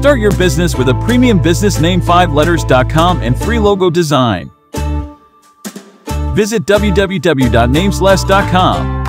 Start your business with a premium business name 5letters.com and free logo design. Visit www.namesless.com.